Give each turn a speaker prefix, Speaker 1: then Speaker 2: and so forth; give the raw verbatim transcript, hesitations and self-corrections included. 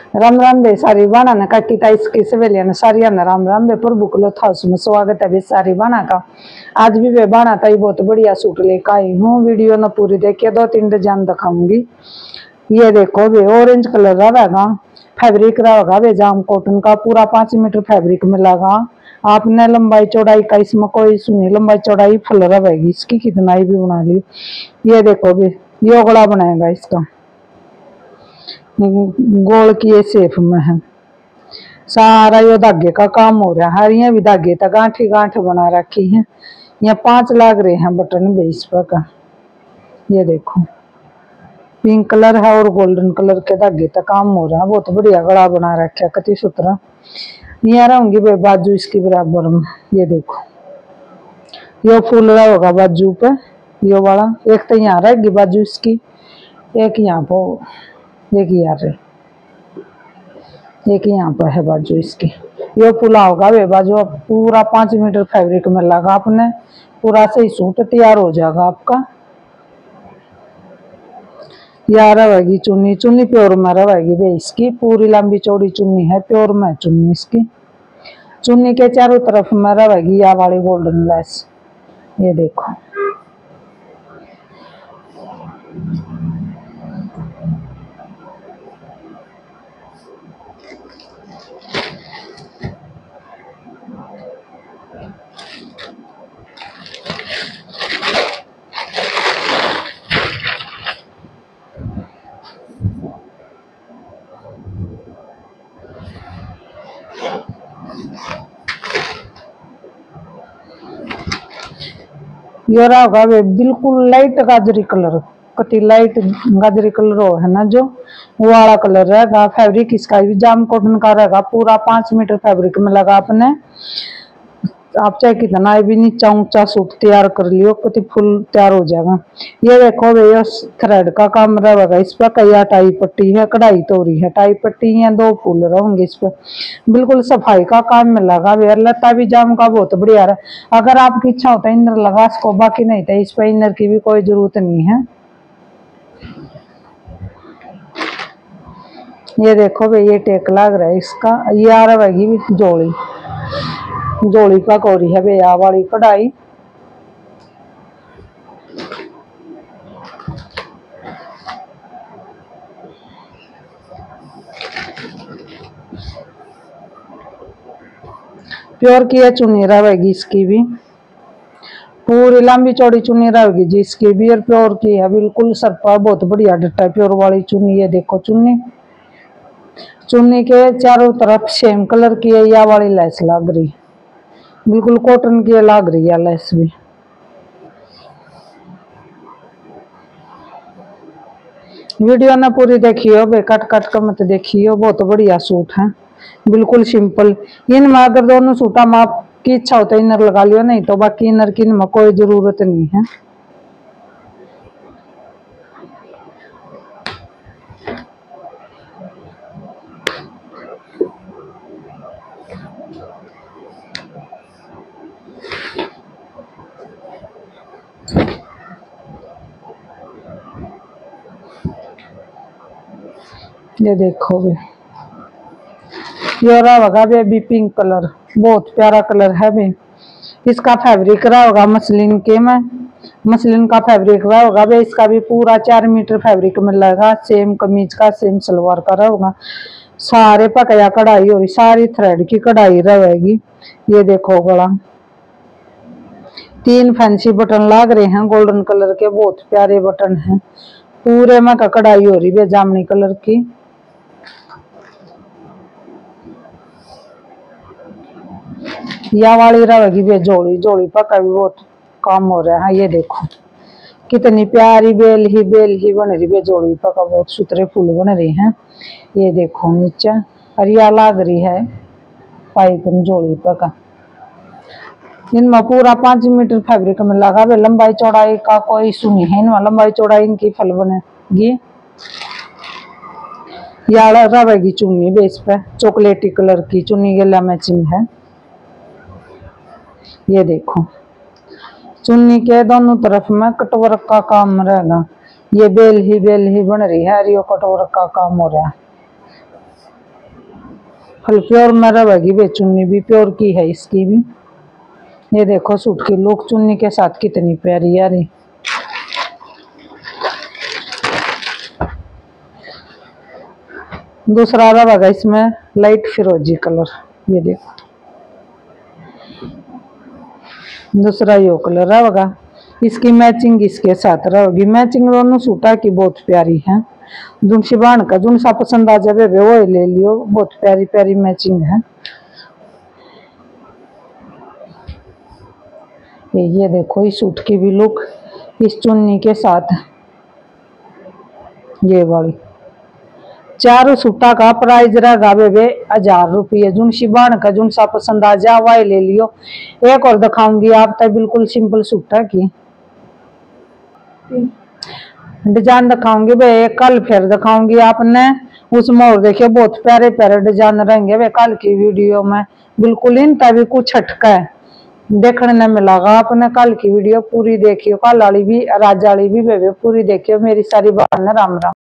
Speaker 1: राम राम बे सारी बाना ने काटी था इसकी सवेलिया ने सारिया ने राम राम बे प्रभु को था उसमें स्वागत है बे सारी बाना का। आज भी बे बाना था बहुत बढ़िया सूट लेकर आई हूँ। वीडियो न पूरी देखिए, दो तीन डिजाइन दिखाऊंगी। ये देखो बे ऑरेंज कलर रहेगा, फैब्रिक रहेगा बे जाम कॉटन का, पूरा पांच मीटर फैब्रिक मिलेगा। आपने लंबाई चौड़ाई का इसमें कोई सुनी लंबाई चौड़ाई फुल रहेगी, इसकी कितनाई भी बना ली। ये देखो बे योगड़ा बनाएगा इसका, गोल की शेप में है। सारा यो धागे का काम हो रहा है, हरिया भी धागे तक गांठी गांठ बना रखी है। यहाँ पांच लाग रहे हैं बटन बेस पर का। ये देखो पिंक कलर है और गोल्डन कलर के धागे तक काम हो रहा है। बहुत बढ़िया गला बना रखा है, कति सुतरा। यहाँ रहूंगी बे बाजू इसकी बराबर में। ये देखो यो फूल रहा होगा बाजू पे, यो वाला एक तो यहाँ रहेगी बाजू इसकी, एक यहाँ पर, एक यार एक यहाँ पर है बाजू इसकी। यो फूला होगा वे बाजू। अब पूरा पांच मीटर फैब्रिक में लगा आपने, पूरा सही सूट तैयार हो जाएगा आपका। यार रहेगी चुन्नी, चुन्नी प्योर में रहेगी वे इसकी, पूरी लंबी चौड़ी चुन्नी है, प्योर में चुन्नी इसकी। चुन्नी के चारों तरफ में रहेगी या वाली गोल्डन लेस। ये देखो ये रहा होगा बिल्कुल लाइट गाजरी कलर, कति लाइट गाजरी कलर हो है ना, जो वो वाला कलर रहेगा। फैब्रिक इसका भी जाम कॉटन का रहेगा, पूरा पांच मीटर फैब्रिक में लगा आपने। आप चाहे कितना भी नीचा ऊंचा सूट तैयार कर लियो, कति फुल तैयार हो जाएगा। ये देखो भैया थ्रेड का काम रहेगा इस पर, कई टाई पट्टी है, कढ़ाई तोरी है, टाई पट्टी है, दो फूल रहेंगे इस पर। बिल्कुल सफाई का काम में लगा भैया। लता भी जाम का बहुत बढ़िया रहा। अगर आपकी इच्छा होता है इनर लगा इसको, बाकी नहीं था इस पर इनर की भी कोई जरूरत नहीं है। ये देखो भाई ये टेक लग रहा है इसका। ये आ रहेगी भी जोड़ी, जोड़ी का कोरी है भैया वाली कढ़ाई। प्योर की है चुन्नी रहेगी इसकी भी, पूरी लंबी चौड़ी चुन्नी रहेगी जी इसकी भी। और प्योर की है बिल्कुल सरपा, बहुत बढ़िया डट्टा प्योर वाली चुन्नी। ये देखो चुन्नी, चुन्नी के चारों तरफ सेम कलर की है या वाली लेस लग रही, बिल्कुल कॉटन की लग रही है लेस भी। वीडियो ना पूरी देखियो बे, कट कट कर मत देखियो। बहुत बढ़िया सूट है, बिल्कुल सिंपल। इनमें अगर दोनों सूटा में आपकी इच्छा होता है इनर लगा लियो, नहीं तो बाकी इनर की इनमें कोई जरूरत नहीं है। ये देखो बे ये रहा होगा बेबी पिंक कलर, बहुत प्यारा कलर है बे। इसका फैब्रिक रहा होगा मसलिन के में, मसलिन का फैब्रिक रहा होगा बे। इसका भी पूरा चार मीटर फैब्रिक में लगा, सेम कमीज का सेम सलवार का रहा होगा। सारे पकया कढ़ाई हो रही, सारी थ्रेड की कढ़ाई रहेगी। ये देखो गला, तीन फैंसी बटन लग रहे हैं गोल्डन कलर के, बहुत प्यारे बटन हैं। पूरे में का कढ़ाई हो रही है जामनी कलर की। या वाली रहेगी बे जोड़ी, जोड़ी पका भी बहुत काम हो रहा है। ये देखो कितनी प्यारी बेल ही बेल ही बन रही है जोड़ी पका, बहुत सुथरे फूल बन रहे हैं। ये देखो नीचे हरिया लाग रही है पाइप जोड़ी पका। इनमें पूरा पांच मीटर फैब्रिक में लगा बे। लंबाई चौड़ाई का कोई इशू नहीं है, इनमें लंबाई चौड़ाई इनकी फल बनेगी। या रहेगी चुन्नी बेस पे, चॉकलेटी कलर की चुन्नी गला मैचिंग है। ये देखो चुन्नी के दोनों तरफ में कटवर्क का काम रहेगा। ये बेल ही बेल ही बन रही है, रियो कटवर्क का काम हो रहा है। फुल प्योर में रहेगी वे, चुन्नी भी प्योर की है इसकी भी। ये देखो सूट की लुक चुन्नी के साथ कितनी प्यारी आ रही। दूसरा रहेगा इसमें लाइट फिरोजी कलर, ये देखो दूसरा यो कलर रहेगा। इसकी मैचिंग इसके साथ रहेगी। मैचिंग दोनों सूटा की बहुत प्यारी है। जुन शिबान का जुन सा पसंद आ जाए वो ले लियो, बहुत प्यारी प्यारी मैचिंग है। ये ये देखो इस सूट की भी लुक इस चुन्नी के साथ, ये वाली। चारों सूटा का प्राइस रहेगा बेबे हजार रुपये। जुन शिबान का जुन सा पसंद आ जाए वही ले लियो। एक और दिखाऊंगी आप तक बिल्कुल सिंपल सूटा की डिजाइन दिखाऊंगी बे, कल फिर दिखाऊंगी आपने उसमें। और देखिए बहुत प्यारे प्यारे डिजाइन रहेंगे वे कल की वीडियो में, बिल्कुल इन तभी कुछ हटका है देखने न मिलेगा आपने। कल की वीडियो पूरी देखियो, कल वाली भी राजा वाली भी बेबे पूरी देखियो। मेरी सारी बात राम राम।